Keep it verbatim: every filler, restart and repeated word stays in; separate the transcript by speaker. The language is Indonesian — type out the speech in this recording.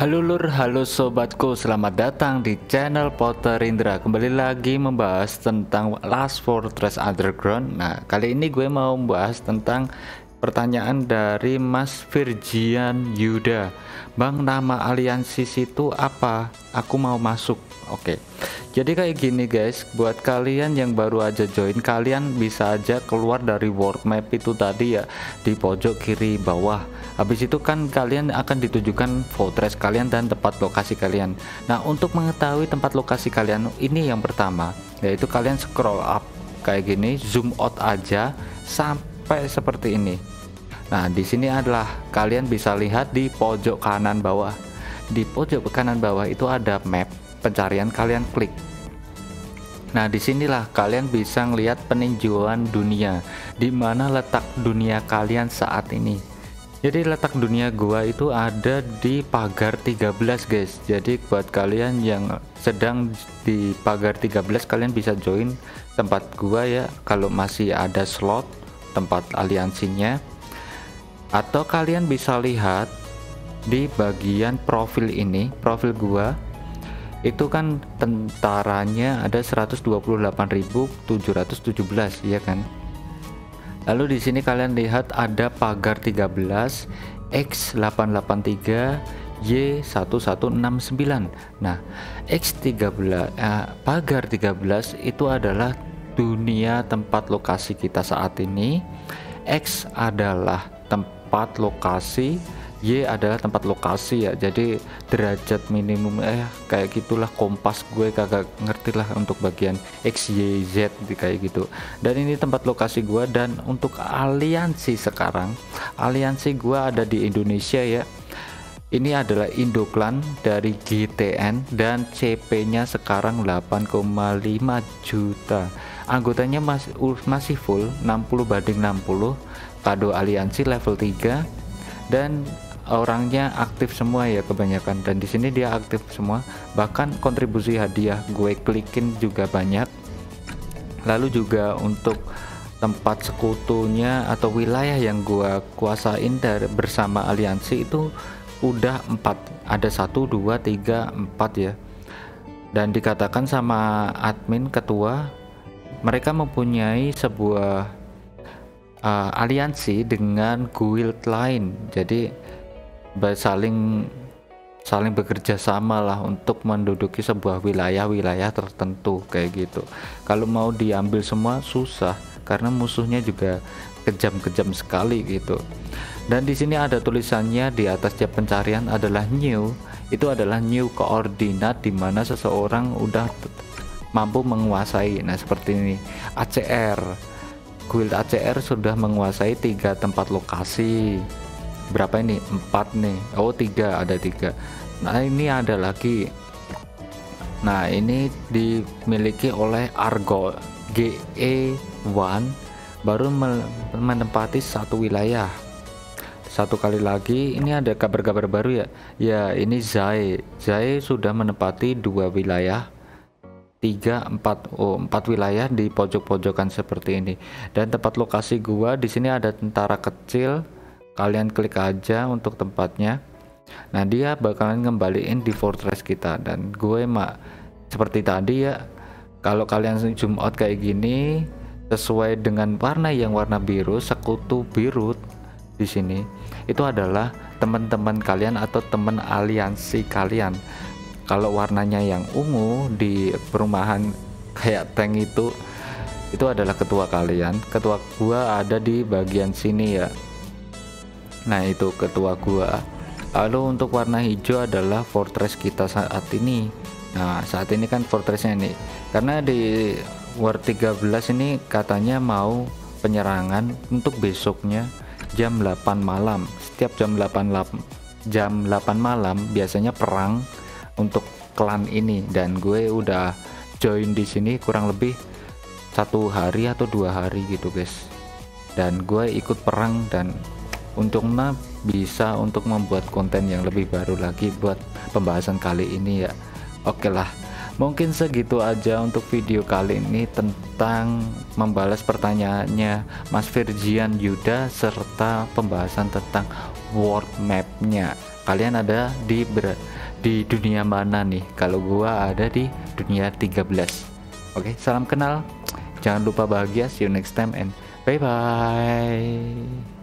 Speaker 1: Halo lur, halo sobatku, selamat datang di channel Potter Indra. Kembali lagi membahas tentang Last Fortress Underground. Nah, kali ini gue mau membahas tentang pertanyaan dari Mas Virgian Yuda. Bang, nama aliansi situ apa? Aku mau masuk. Oke. Jadi kayak gini guys, buat kalian yang baru aja join, kalian bisa aja keluar dari world map itu tadi ya, di pojok kiri bawah. Habis itu kan kalian akan ditujukan fortress kalian dan tempat lokasi kalian. Nah, untuk mengetahui tempat lokasi kalian, ini yang pertama, yaitu kalian scroll up kayak gini, zoom out aja sampai seperti ini. Nah, di sini adalah kalian bisa lihat di pojok kanan bawah. Di pojok kanan bawah itu ada map pencarian, kalian klik. Nah, disinilah kalian bisa ngelihat peninjauan dunia, di mana letak dunia kalian saat ini. Jadi letak dunia gua itu ada di pagar tiga belas guys. Jadi buat kalian yang sedang di pagar tiga belas, kalian bisa join tempat gua ya, kalau masih ada slot tempat aliansinya. Atau kalian bisa lihat di bagian profil ini, profil gua itu kan tentaranya ada seratus dua puluh delapan ribu tujuh ratus tujuh belas ya kan. Lalu di sini kalian lihat ada pagar tiga belas, X delapan delapan tiga, Y satu satu enam sembilan. Nah, X tiga belas eh, pagar tiga belas itu adalah dunia tempat lokasi kita saat ini. X adalah tempat lokasi, Y adalah tempat lokasi ya. Jadi derajat minimum eh kayak gitulah, kompas gue kagak ngerti lah untuk bagian X Y Z kayak gitu. Dan ini tempat lokasi gue. Dan untuk aliansi sekarang, aliansi gue ada di Indonesia ya. Ini adalah Indoclan dari G T N dan C P nya sekarang delapan koma lima juta. Anggotanya masih masih full enam puluh banding enam puluh. Kado aliansi level tiga dan orangnya aktif semua ya kebanyakan. Dan di sini dia aktif semua, bahkan kontribusi hadiah gue klikin juga banyak. Lalu juga untuk tempat sekutunya atau wilayah yang gue kuasain dari bersama aliansi itu udah empat, ada satu dua tiga empat ya. Dan dikatakan sama admin ketua, mereka mempunyai sebuah uh, aliansi dengan guild lain. Jadi saling saling bekerja sama lah untuk menduduki sebuah wilayah-wilayah tertentu kayak gitu. Kalau mau diambil semua susah karena musuhnya juga kejam-kejam sekali gitu. Dan di sini ada tulisannya di atas tiap pencarian adalah new. Itu adalah new koordinat, di mana seseorang udah mampu menguasai. Nah, seperti ini. A C R. Guild A C R sudah menguasai tiga tempat lokasi. Berapa ini? Empat nih. Oh, tiga, ada tiga. Nah, ini ada lagi. Nah, ini dimiliki oleh Argo G E satu, baru menempati satu wilayah. Satu kali lagi, ini ada kabar-kabar baru ya. Ya, ini Zai. Zai sudah menempati dua wilayah. Tiga, empat, oh empat wilayah di pojok-pojokan seperti ini. Dan tempat lokasi gua di sini ada tentara kecil. Kalian klik aja untuk tempatnya. Nah, dia bakalan ngembaliin di fortress kita. Dan gue mak seperti tadi ya, kalau kalian zoom out kayak gini sesuai dengan warna yang warna biru, sekutu biru di sini itu adalah teman-teman kalian atau teman aliansi kalian. Kalau warnanya yang ungu di perumahan kayak tank itu itu adalah ketua kalian. Ketua gua ada di bagian sini ya. Nah, itu ketua gua. Lalu untuk warna hijau adalah fortress kita saat ini. Nah, saat ini kan fortressnya ini, karena di War tiga belas ini katanya mau penyerangan untuk besoknya jam delapan malam. Setiap jam delapan jam delapan malam biasanya perang untuk klan ini. Dan gue udah join di sini kurang lebih satu hari atau dua hari gitu guys. Dan gue ikut perang dan untungnya bisa untuk membuat konten yang lebih baru lagi buat pembahasan kali ini ya. Oke lah, mungkin segitu aja untuk video kali ini tentang membalas pertanyaannya Mas Virgian Yuda serta pembahasan tentang world mapnya. kalian ada di ber di dunia mana nih? Kalau gua ada di dunia tiga belas. Oke, salam kenal. Jangan lupa bahagia. See you next time and bye bye.